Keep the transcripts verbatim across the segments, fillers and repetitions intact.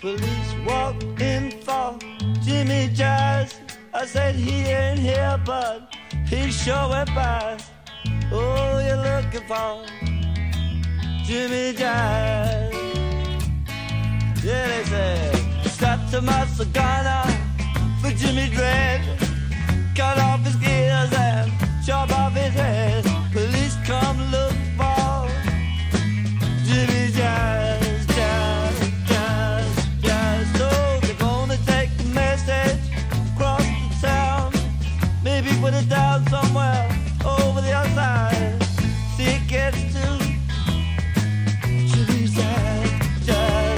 Police walk in for Jimmy Jazz. I said he ain't here, but he sure went past. Oh, you're looking for Jimmy Jazz. Yeah, they said, strapped to my cigar for Jimmy Dread. Cut off his gears and chop off his head. Police come look for Jimmy Jazz, Jazz, Jazz, Jazz. So they're gonna take the message across the town, maybe put it down somewhere over the other side. See it gets to Jimmy Jazz, Jazz.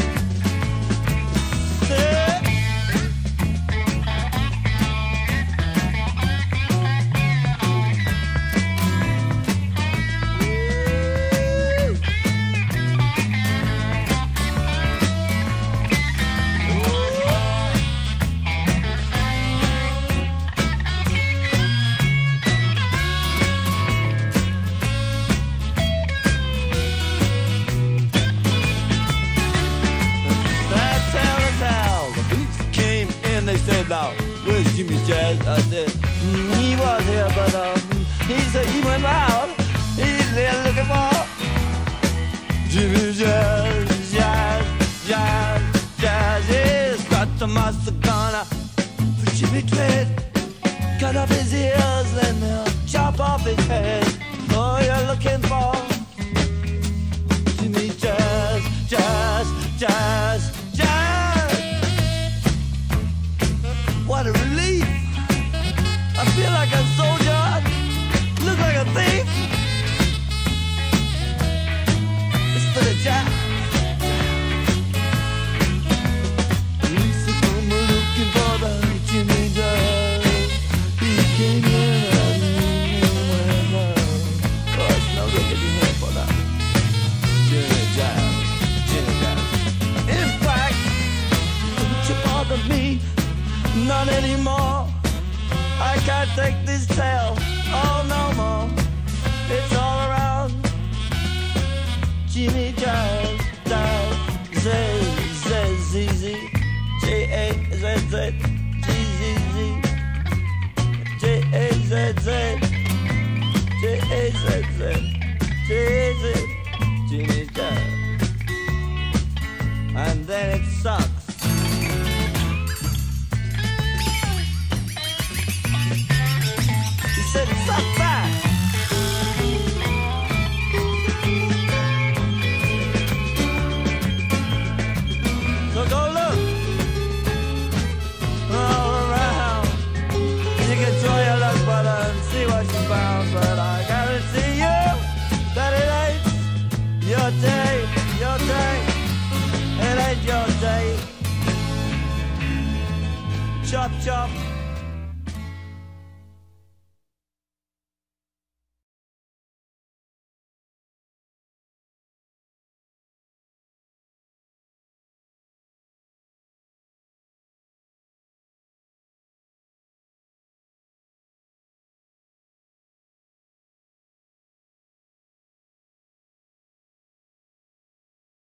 Say, now, where's Jimmy Jazz? I said, mm, he was here, but um, he said he went out. He's there looking for Jimmy Jazz, Jazz, Jazz, Jazz. He's got the master gunner for Jimmy Dread. Cut off his ears and uh, chop off his head. Oh, you're looking for Jimmy Jazz, Jazz, Jazz, Jazz. What a relief! I feel like a soldier, look like a thief. It's for the jazz. Police are come looking for the Jimmy Jazz. He came here and he went out. Oh, it's no good to be here for that Jimmy Jazz, Jimmy Jazz. In fact, don't you bother me. Not anymore. I can't take this tale, oh no more. It's all around Jimmy Jazz, Jazz, Z, Z, Z, Z, J, A, Z, Z, G, Z, Z, J, A, Z, Z, J, A, Z, Z, J, Z, Jimmy Jazz. And then it sucks. Said it sucked back. So go look all around. You can try your luck, but and see what you found. But I guarantee you that it ain't your day, your day. It ain't your day. Chop, chop.